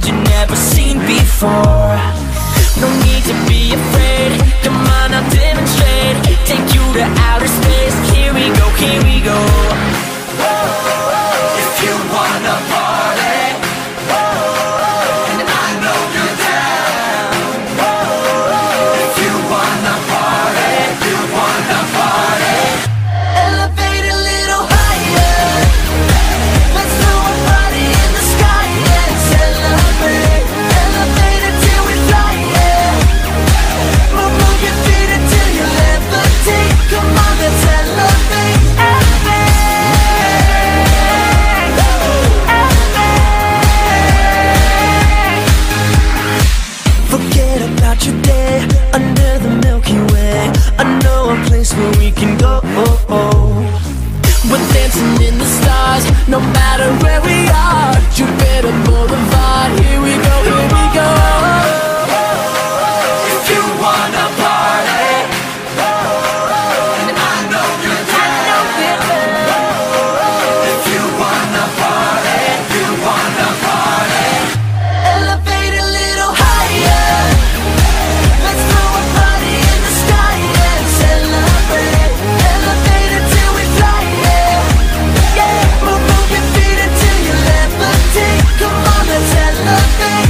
you've never seen before. No need to be afraid, come on, I'll demonstrate. Take you to outer space, here we go, here we go. If you wanna party, and I know you're down. If you wanna party, you wanna party. Elevate a little higher, let's throw a party in the sky and celebrate. Elevate until we fly, yeah. Move your feet until you levitate. Come on, let's elevate. Forget about your day under the Milky Way. I know a place where we can go. We're dancing in the stars, no matter where we are. Jupiter Boulevard, here we go, here we go. If you wanna party, and I know you're down. If you wanna party, you wanna party. Elevate a little higher, let's throw a party in the sky and celebrate. Elevate until we fly, yeah. Move your feet until you levitate. Come on, let's elevate.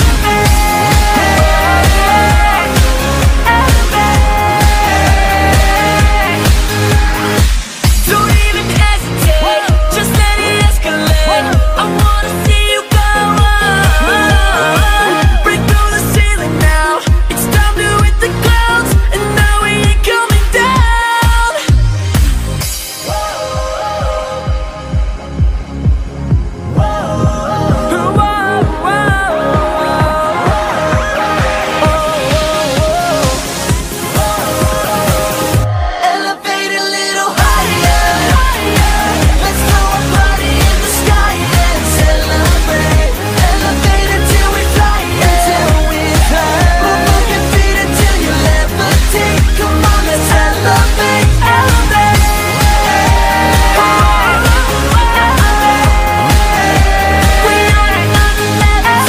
Don't even hesitate, just let it escalate. I wanna see you go on. Break through the ceiling now, it's time to hit the clouds, and now we ain't coming down. Elevate a little higher, let's throw a party in the sky and celebrate. Elevate until we fly, until we fly. Move your feet until you levitate. Come on, let's elevate, elevate. We on another level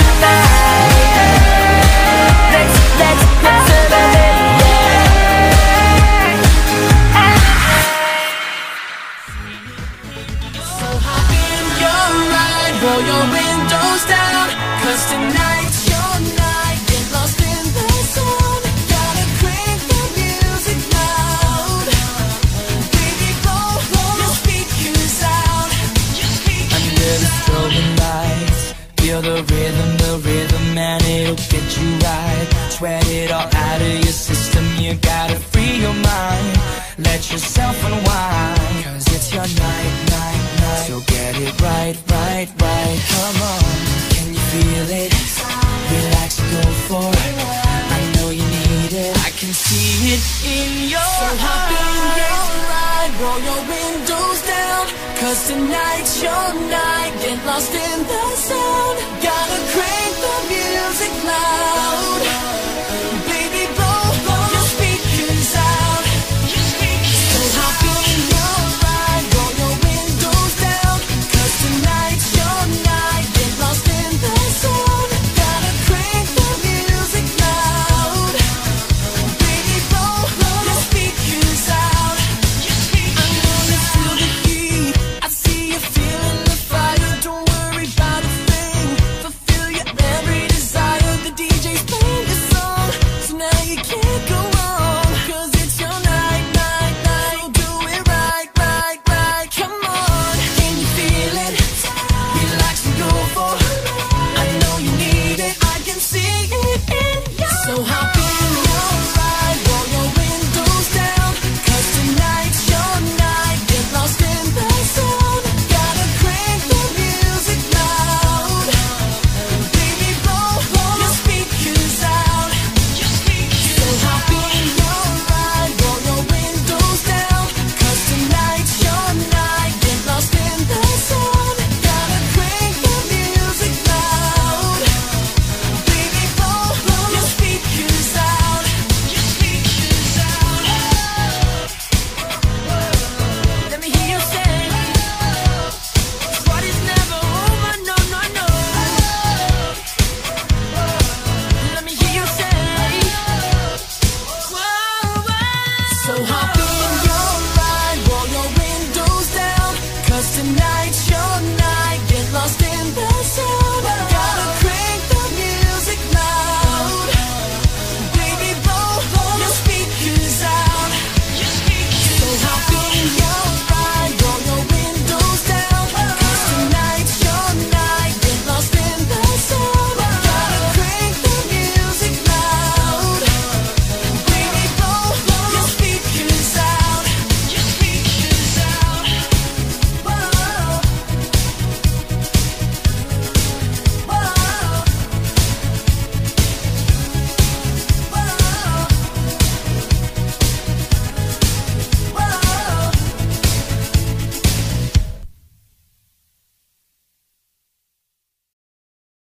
tonight. Let's elevate, So hop in your ride, roll your windows down, 'cause tonight's your night. Get lost in the zone, gotta crank the music loud. Baby, blow your speakers out. Under the strobing lights, feel the rhythm, and it'll get you right. Sweat it all out of your system, you gotta free your mind. Let yourself unwind, 'cause it's your night, night, night. So get it right, right, right. Come on, can you feel it? Relax, go for it. I know you need it, I can see it in your eyes. So hop in your ride, roll your windows down, 'cause tonight's your night. Get lost in the sound.